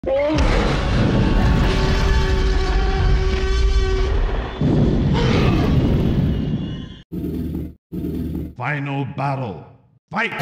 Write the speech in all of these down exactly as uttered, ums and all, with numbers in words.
Final battle. Fight!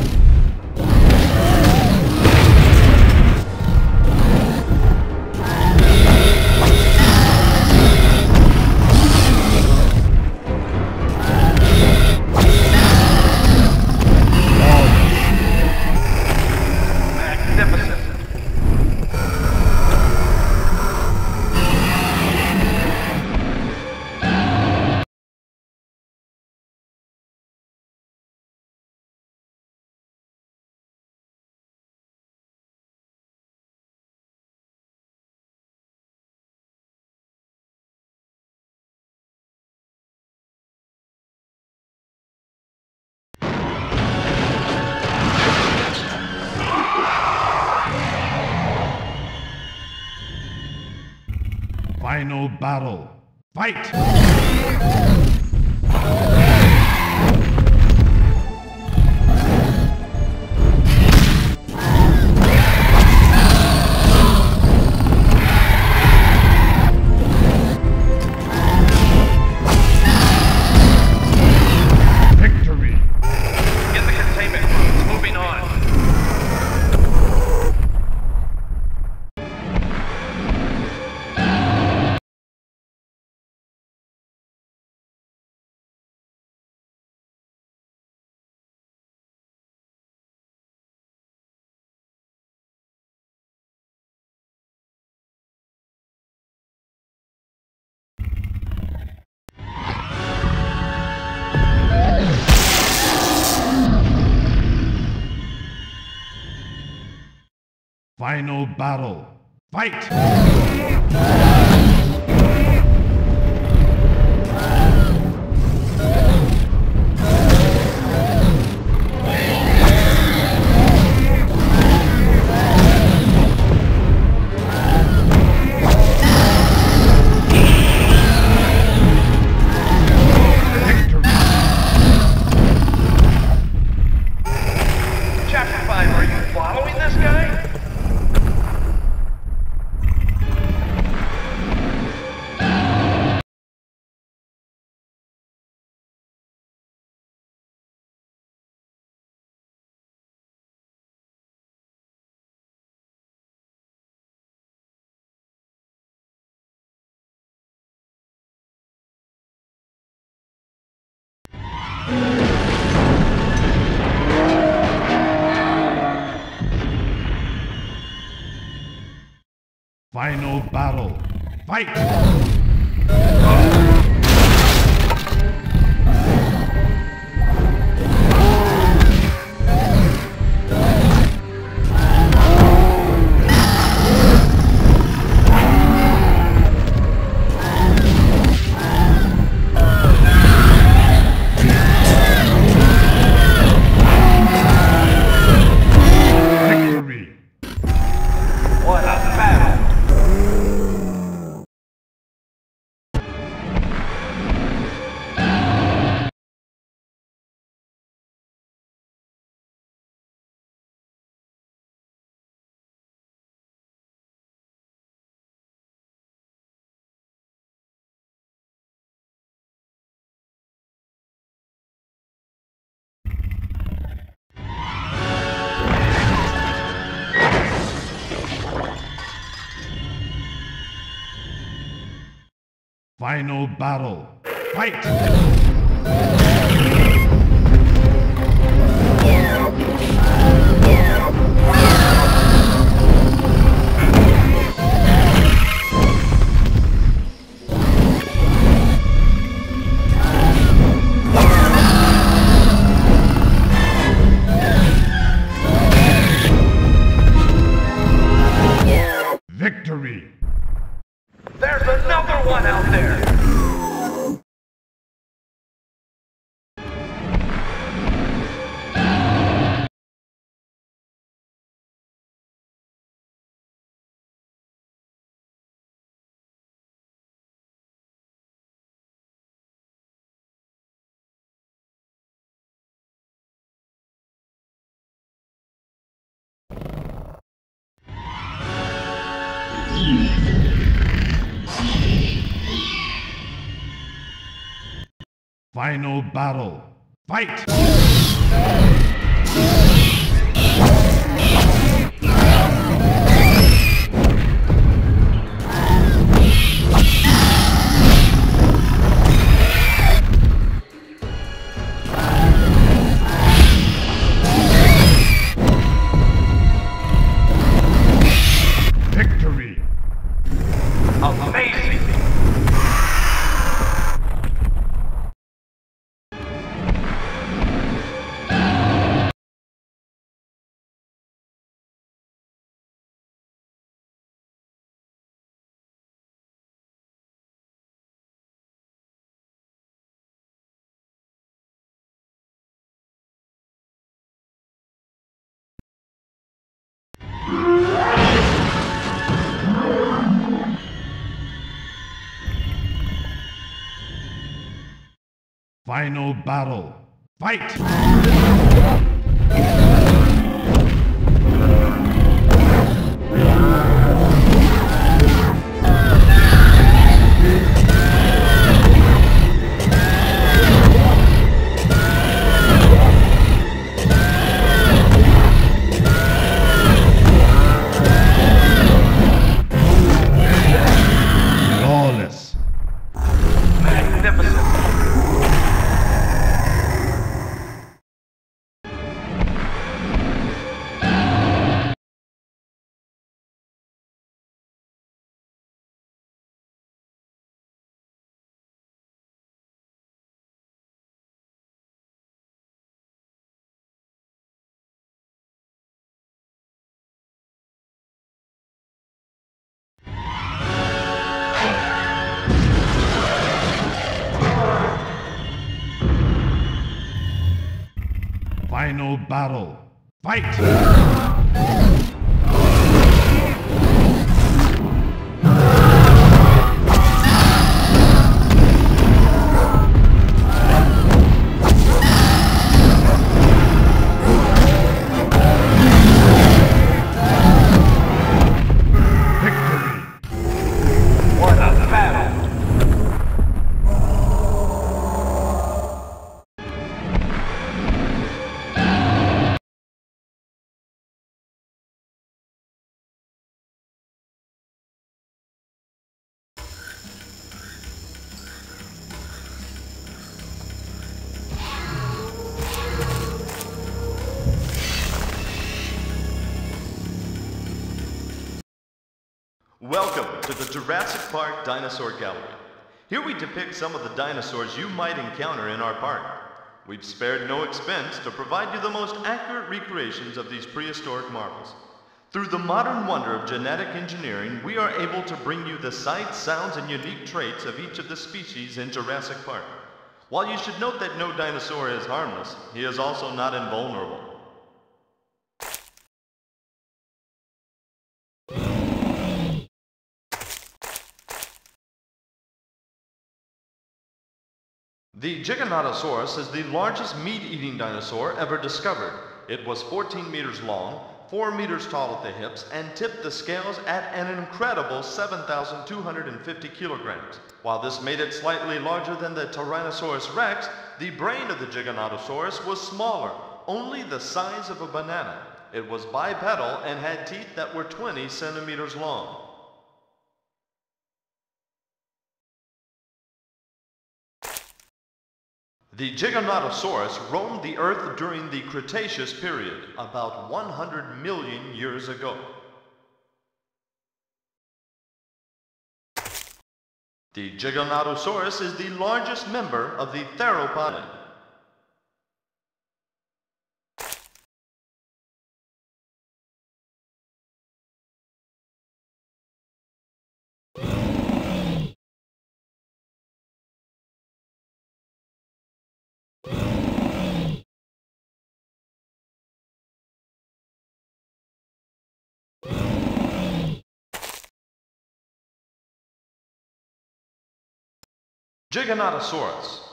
Final battle. Fight! Victory! Get the containment rooms moving on. Final battle. Fight! Chapter five, are you following this guy? Final battle. Fight! Victory! What a battle! Final battle. Fight! Victory! There's another one out there! Final battle. Fight! Victory! Amazing! Final battle. Fight! Flawless. Magnificent! Final battle. Fight! What a battle! Welcome to the Jurassic Park Dinosaur Gallery. Here we depict some of the dinosaurs you might encounter in our park. We've spared no expense to provide you the most accurate recreations of these prehistoric marvels. Through the modern wonder of genetic engineering, we are able to bring you the sights, sounds, and unique traits of each of the species in Jurassic Park. While you should note that no dinosaur is harmless, he is also not invulnerable. The Giganotasaurus is the largest meat-eating dinosaur ever discovered. It was fourteen meters long, four meters tall at the hips, and tipped the scales at an incredible seven thousand two hundred fifty kilograms. While this made it slightly larger than the Tyrannosaurus rex, the brain of the Giganotosaurus was smaller, only the size of a banana. It was bipedal and had teeth that were twenty centimeters long. The Giganotosaurus roamed the Earth during the Cretaceous period, about one hundred million years ago. The Giganotosaurus is the largest member of the theropod. Giganotosaurus.